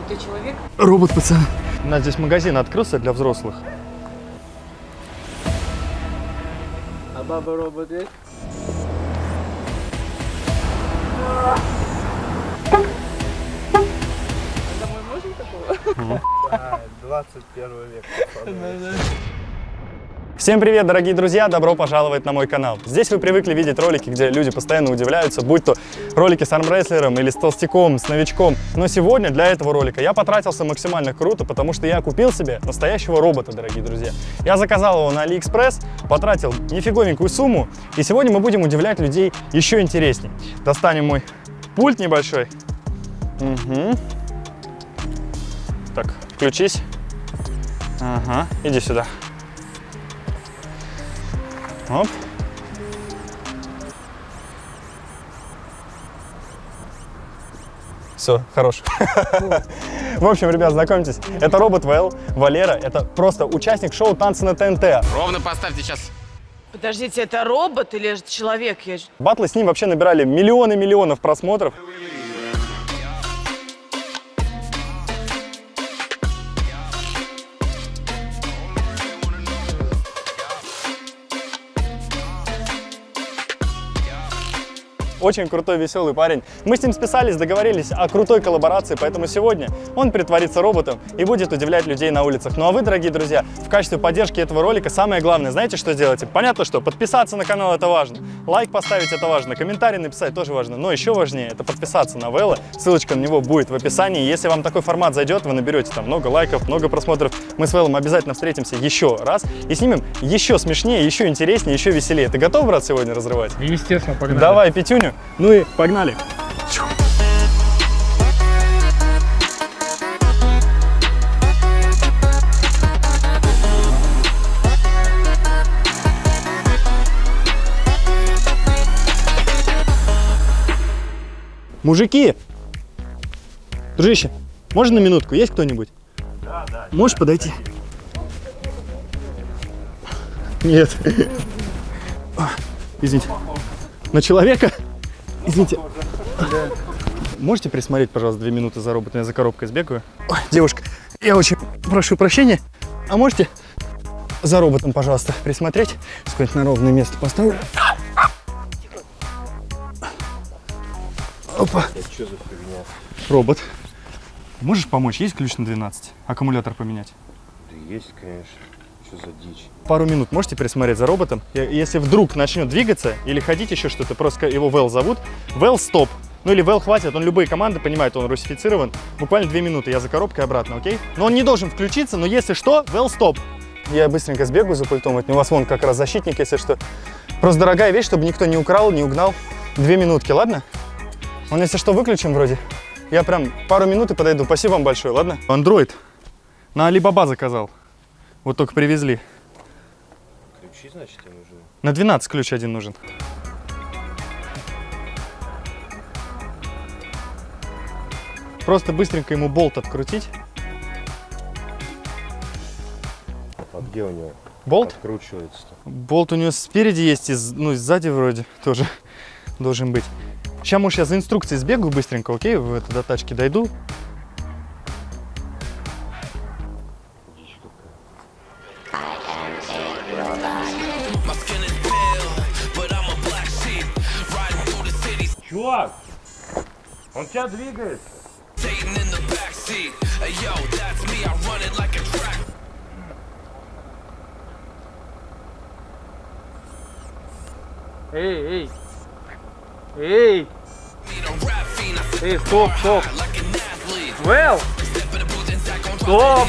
Ты человек? Робот, пацан. У нас здесь магазин открылся для взрослых. А баба-робот есть? Домой можно такого? 21 век. Всем привет, дорогие друзья! Добро пожаловать на мой канал. Здесь вы привыкли видеть ролики, где люди постоянно удивляются, будь то ролики с армрестлером или с толстяком, с новичком. Но сегодня для этого ролика я потратился максимально круто, потому что я купил себе настоящего робота, дорогие друзья. Я заказал его на Алиэкспресс, потратил нифиговенькую сумму, и сегодня мы будем удивлять людей еще интересней. Достанем мой пульт небольшой. Угу. Так, включись. Ага, иди сюда. Оп. Все, хорош. В общем, ребят, знакомьтесь, это робот ВЛ, Валера, это просто участник шоу «Танцы на ТНТ». Ровно поставьте сейчас. Подождите, это робот или это человек? Батлы с ним вообще набирали миллионы миллионов просмотров. Очень крутой, веселый парень. Мы с ним списались, договорились о крутой коллаборации, поэтому сегодня он притворится роботом и будет удивлять людей на улицах. Ну а вы, дорогие друзья, в качестве поддержки этого ролика самое главное, знаете, что сделаете? Понятно, что подписаться на канал — это важно, лайк поставить — это важно, комментарий написать тоже важно, но еще важнее — это подписаться на ВЛ, ссылочка на него будет в описании. Если вам такой формат зайдет, вы наберете там много лайков, много просмотров, мы с ВЛом обязательно встретимся еще раз и снимем еще смешнее, еще интереснее, еще веселее. Ты готов, брат, сегодня разрывать? Естественно, погнали. Давай пятюню. Ну и погнали! Мужики! Дружище, можно на минутку? Есть кто-нибудь? Да, да. Можешь подойти? Нет. Извините. На человека? Извините. Да. Можете присмотреть, пожалуйста, 2 минуты за роботом? Я за коробкой сбегаю. Ой, девушка, я очень прошу прощения. А можете за роботом, пожалуйста, присмотреть? Сколько-нибудь на ровное место поставлю. Опа. Это что за фигня? Робот. Можешь помочь? Есть ключ на 12? Аккумулятор поменять? Да есть, конечно. Что за дичь? Пару минут можете присмотреть за роботом? Если вдруг начнет двигаться или ходить еще что-то, просто его ВЛ зовут. ВЛ стоп. Ну или ВЛ хватит, он любые команды понимает, он русифицирован. Буквально 2 минуты, я за коробкой обратно, окей? Но он не должен включиться, но если что, ВЛ стоп. Я быстренько сбегаю за пультом, у вас вон как раз защитник, если что. Просто дорогая вещь, чтобы никто не украл, не угнал. 2 минутки, ладно? Он, если что, выключим вроде. Я прям пару минут и подойду. Спасибо вам большое, ладно? Android на Alibaba заказал. Вот только привезли. Ключи, значит, тебе нужны? На 12 ключ один нужен. Просто быстренько ему болт открутить. А где у него? Болт? Откручивается-то. Болт у него спереди есть, и сзади вроде тоже должен быть. Сейчас, может, я за инструкцией сбегаю быстренько, окей? До тачки дойду. Чувак! Он тебя двигает! Эй! Эй! Эй, стоп! Вэл! Стоп!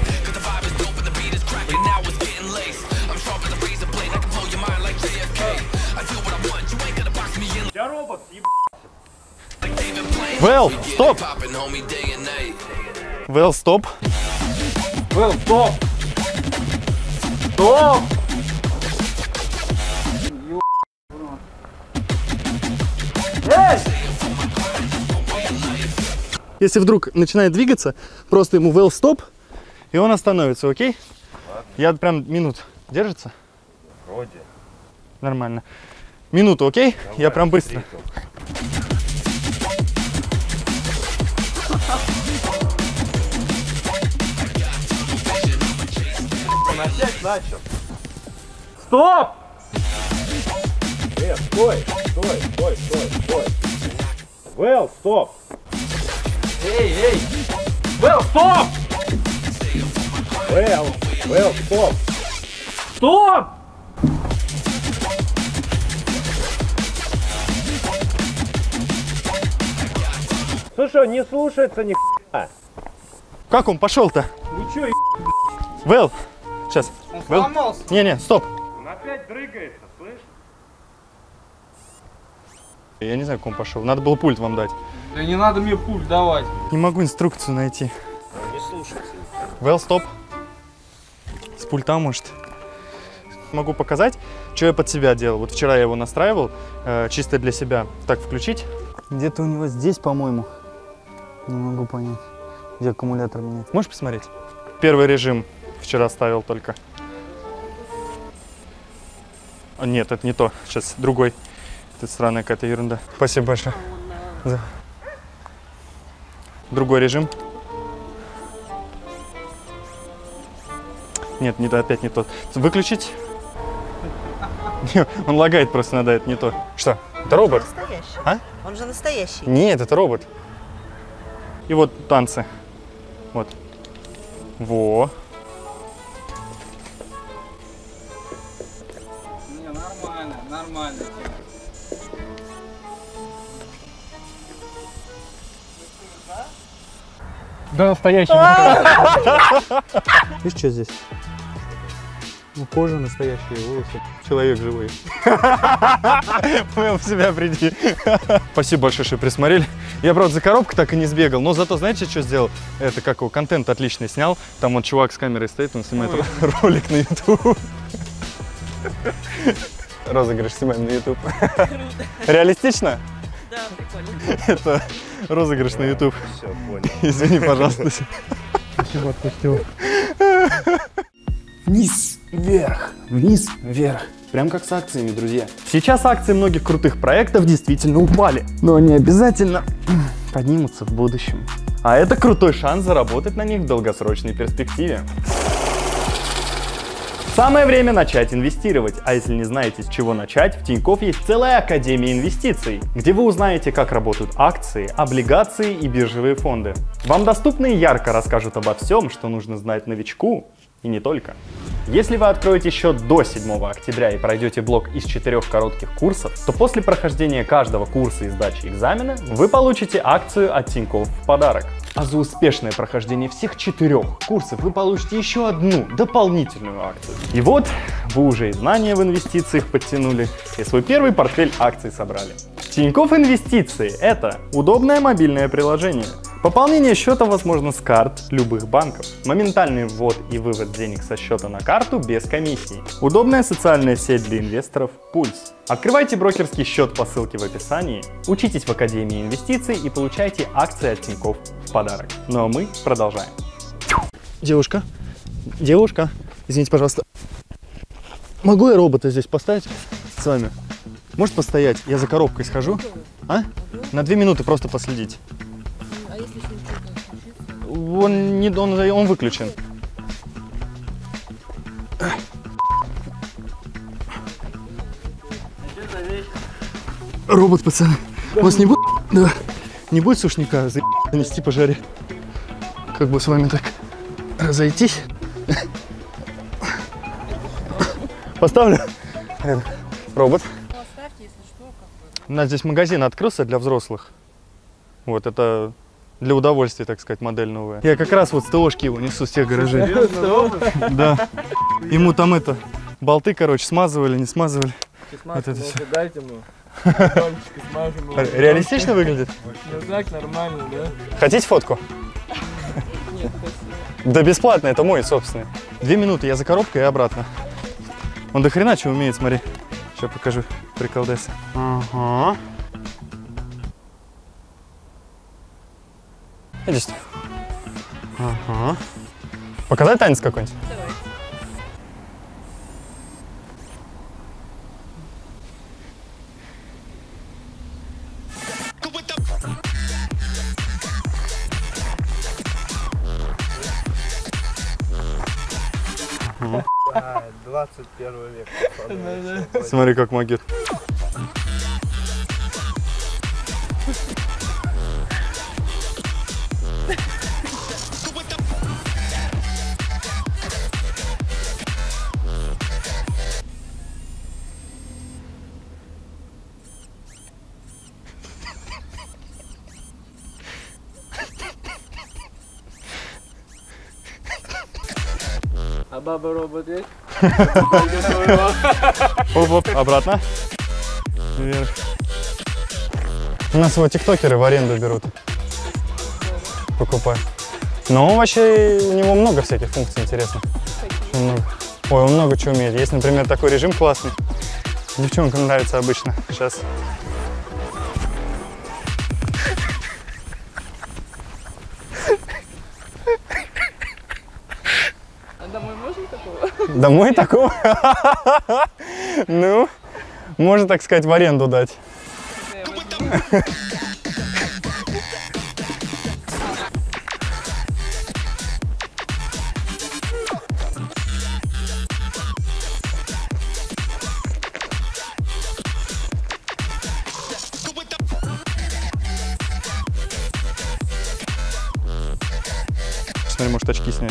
Я робот, ВЛ, стоп! ВЛ, стоп! Вэл, стоп! Стоп! Эй! Если вдруг начинает двигаться, просто ему ВЛ, стоп, и он остановится, окей? Ладно. Я прям минут. Держится? Вроде. Нормально. Минуту, окей? Давай, я прям быстро. начал. Стоп! Стой, стой, стой, стой, стой. Вэл, стоп. Эй! Вэл, стоп! Вэл, стоп. Стоп! Слушай, он не слушается ни хуя. Как он пошел-то? Вы чё, Вэл, сейчас. он Вэл. сломался? Не, стоп. Он опять дрыгается, слышь? Я не знаю, как он пошел. Надо было пульт вам дать. Да не надо мне пульт давать. Не могу инструкцию найти. Он не слушается. Вэл, стоп. С пульта, может. Могу показать, что я под себя делал. Вот вчера я его настраивал, чисто для себя. Так, включить. Где-то у него здесь, по-моему. Не могу понять, где аккумулятор менять. Можешь посмотреть? Первый режим вчера ставил только. Нет, это не то. Сейчас другой. Это странная какая-то ерунда. Спасибо большое. Другой режим. Нет, не то, опять не тот. Выключить. Он лагает просто, надо, это не то. Что? Это робот? Настоящий. А? Он же настоящий. Нет, это робот. И вот танцы. Вот. Во. Не, нормально. Да, настоящий. Видишь, что здесь? Ну, кожа настоящая, волосы. Человек живой. Понял, в себя приди. Спасибо большое, что присмотрели. Я, правда, за коробку так и не сбегал, но зато, знаете, что сделал? Это, как его, контент отличный снял. Там вот чувак с камерой стоит, он снимает ролик на YouTube. Розыгрыш снимаем на YouTube. Реалистично? Да, прикольно. Это розыгрыш на YouTube. Все, понял. Извини, пожалуйста. Спасибо, отпустил. Вниз, вверх, вниз, вверх. Прям как с акциями, друзья. Сейчас акции многих крутых проектов действительно упали, но они обязательно поднимутся в будущем. А это крутой шанс заработать на них в долгосрочной перспективе. Самое время начать инвестировать, а если не знаете, с чего начать, в Тинькофф есть целая академия инвестиций, где вы узнаете, как работают акции, облигации и биржевые фонды. Вам доступно и ярко расскажут обо всем, что нужно знать новичку, и не только. Если вы откроете счет до 7 октября и пройдете блок из 4 коротких курсов, то после прохождения каждого курса и сдачи экзамена вы получите акцию от Тинькофф в подарок. А за успешное прохождение всех 4 курсов вы получите еще одну дополнительную акцию. И вот вы уже и знания в инвестициях подтянули, и свой первый портфель акций собрали. Тинькофф Инвестиции – это удобное мобильное приложение. Пополнение счета возможно с карт любых банков. Моментальный ввод и вывод денег со счета на карту без комиссии. Удобная социальная сеть для инвесторов «Пульс». Открывайте брокерский счет по ссылке в описании, учитесь в Академии инвестиций и получайте акции от Тинькофф в подарок. Ну а мы продолжаем. Девушка, извините, пожалуйста. Могу я робота здесь поставить с вами? Может постоять? Я за коробкой схожу. А? На 2 минуты просто последить. А если с ним что-то Он случится? он выключен. Робот, пацаны. У вас не будет? Да. Не будет сушняка занести по жаре? Как бы с вами так разойтись? Поставлю. Робот. Поставьте, если что, как бы. У нас здесь магазин открылся для взрослых. Вот это для удовольствия, так сказать, модель новая. Я как раз вот с ТОшки его несу с тех гаражей. Да. Ему там это, болты, короче, смазывали, не смазывали. Вот это всё. Дайте ему. Пальчики смажем его. Реалистично выглядит? Ну так, нормально, да? Хотите фотку? Нет, спасибо. Да бесплатно, это мой собственный. 2 минуты, я за коробкой и обратно. Он до хрена что умеет, смотри. Сейчас покажу приколдес. Ага. Иди сюда. Ага. Показать танец какой-нибудь? Давай. 21 век. Смотри, как магит. А баба робот есть? Оп-оп, обратно. Вверх. У нас его тиктокеры в аренду берут. Покупают. Но вообще у него много всяких функций интересных. Очень много. Ой, он много чего умеет. Есть, например, такой режим классный. Девчонкам нравится обычно. Сейчас. А домой можно такого? Домой такого? Ну, можно, так сказать, в аренду дать. Смотри, может очки снять.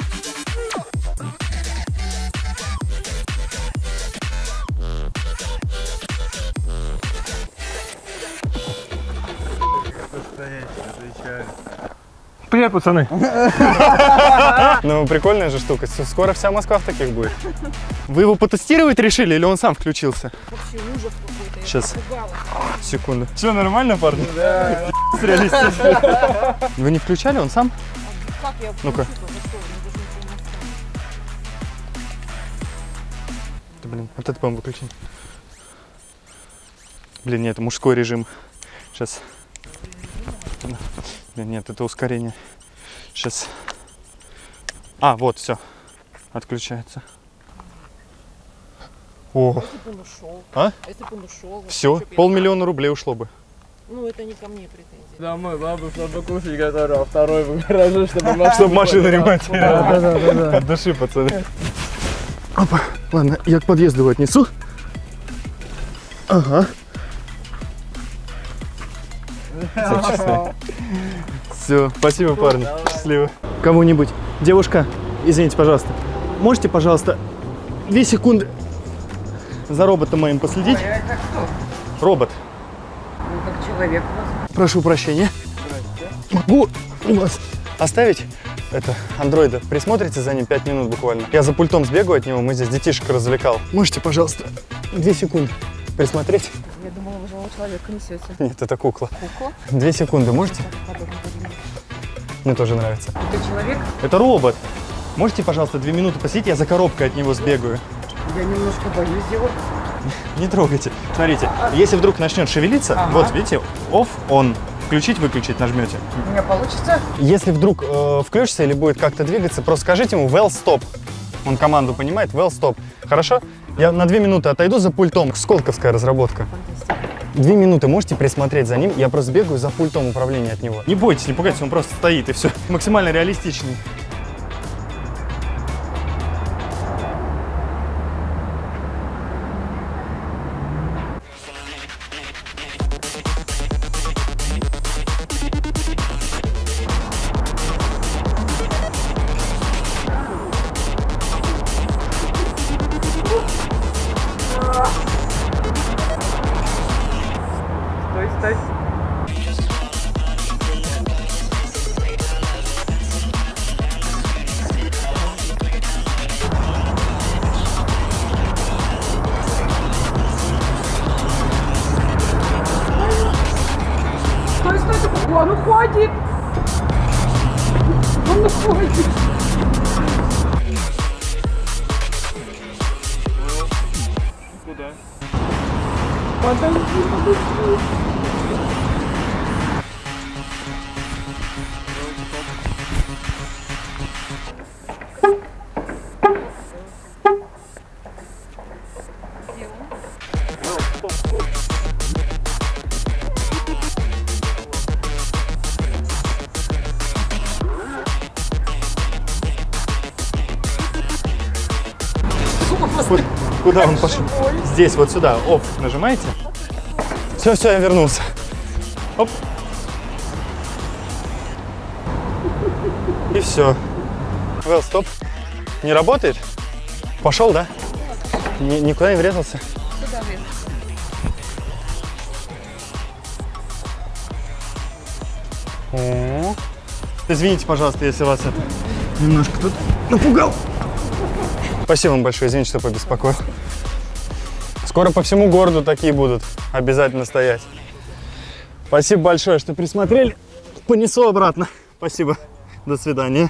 Привет, пацаны. Ну, прикольная же штука. Скоро вся Москва в таких будет. Вы его потестировать решили или он сам включился? Вообще ужас какой-то. Я Сейчас. испугалась. Секунду. Все нормально, парни? Да. Реалистично. Вы не включали, он сам? Как я Ну-ка. включу, то что, мне даже ничего не осталось. Да, блин, вот это, по-моему, выключен. Блин, нет, это мужской режим. Сейчас. Блин, нет, это ускорение. Сейчас. А, вот, все. Отключается. О, Если бы он ушел. А? Если бы он ушел. все, 500 000 рублей ушло бы. Ну, это не ко мне претензии. Домой бабу, чтобы кушать готовила, а второй в гараже, чтобы машину... Чтобы машину ремонтировать. Да. От души, пацаны. Опа, ладно, я к подъезду его отнесу. Ага. Все, спасибо, парни. Счастливо. Кого-нибудь. Девушка, извините, пожалуйста. Можете, пожалуйста, 2 секунды за роботом моим последить? Ой, а это кто? Робот. Ну, как человек у вас. Прошу прощения. Могу у вас оставить это андроида? Присмотрите за ним 5 минут буквально. Я за пультом сбегаю от него, мы здесь детишек развлекал. Можете, пожалуйста, 2 секунды присмотреть? Я думала, вы живого человека несете. Нет, это кукла. Кукла? 2 секунды, можете? Подобно подобно. Мне тоже нравится. Это человек? Это робот. Можете, пожалуйста, 2 минуты посидеть, я за коробкой от него сбегаю. Я немножко боюсь его. Не трогайте. Смотрите, если вдруг начнет шевелиться, вот видите, off, on, включить, выключить нажмете. У меня получится? Если вдруг включится или будет как-то двигаться, просто скажите ему well stop. Он команду понимает, well stop. Хорошо? Я на 2 минуты отойду за пультом. Сколковская разработка. 2 минуты можете присмотреть за ним, я просто бегаю за пультом управления от него. Не бойтесь, не пугайтесь, он просто стоит и все. Максимально реалистичный. Стой. Стой. Он уходит. Он уходит. Куда? Подожди. Куда он пошел? Здесь, вот сюда. Оф, нажимаете. Все, я вернулся. Оп. И все. Well, стоп. Не работает? Пошел, да? Никуда не врезался? Сюда врезался. О. Извините, пожалуйста, если вас это немножко тут напугал. Спасибо вам большое, извините, что побеспокоил. Скоро по всему городу такие будут обязательно стоять. Спасибо большое, что присмотрели. Понесу обратно. Спасибо. До свидания.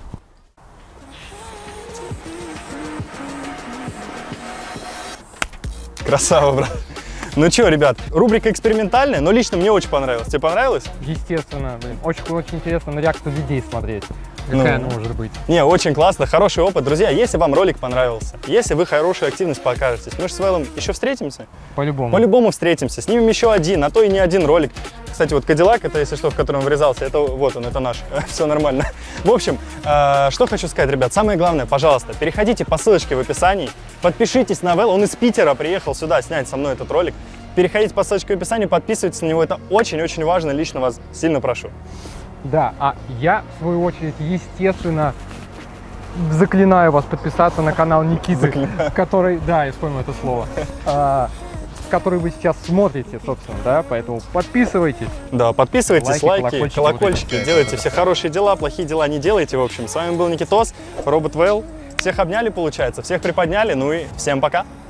Красава, брат. Ну что, ребят, рубрика экспериментальная, но лично мне очень понравилось. Тебе понравилось? Естественно, блин. Очень интересно на реакцию людей смотреть. Какая она может быть. Не, очень классно, хороший опыт. Друзья, если вам ролик понравился, если вы хорошую активность покажете, мы же с Вэллом еще встретимся? По-любому. По-любому встретимся. Снимем еще один, а то и не один ролик. Кстати, вот Кадиллак, это, если что, в котором врезался, это вот он, это наш. Все нормально. В общем, что хочу сказать, ребят, самое главное, пожалуйста, переходите по ссылочке в описании, подпишитесь на Вэлла, он из Питера приехал сюда снять со мной этот ролик. Переходите по ссылочке в описании, подписывайтесь на него, это очень-очень важно, лично вас сильно прошу. Да, а я, в свою очередь, естественно, заклинаю вас подписаться на канал Никиты, который, да, я вспомнил это слово, который вы сейчас смотрите, собственно, да, поэтому подписывайтесь. Да, подписывайтесь, лайки, колокольчики, делайте все хорошие дела, плохие дела не делайте, в общем. С вами был Никитос, Робот Вэлл, всех обняли, получается, всех приподняли, ну и всем пока!